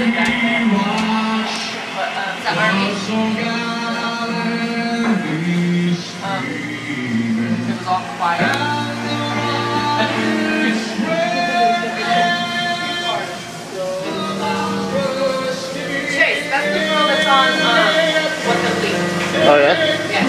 that Army? It was all quiet. Chase, that's the girl that's on What the Bleep. Oh yeah? Yes.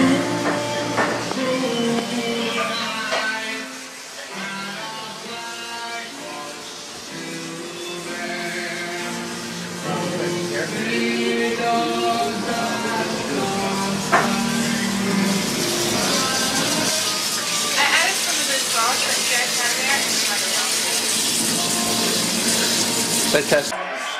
Fantastic.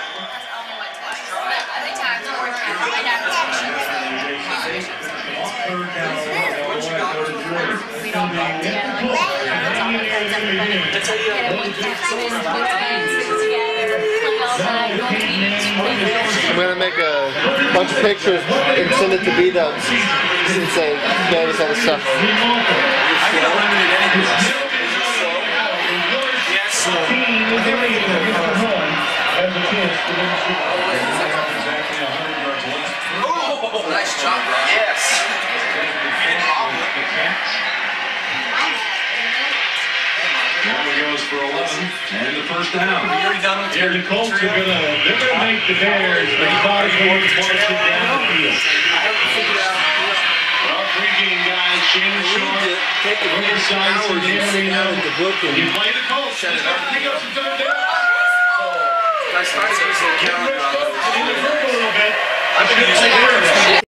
I'm gonna make a bunch of pictures and send it to B-Dubs and say, man, this other stuff. Oh, nice job. Yes. Now he goes for 11 and the first down. Yeah, the Colts are they're gonna make the Bears, but he thought he was marching down the field. Our pregame guys, Shannon Sharp, River Simonson, you play the Colts. Pick up some third down. I started to count. In the room a little bit.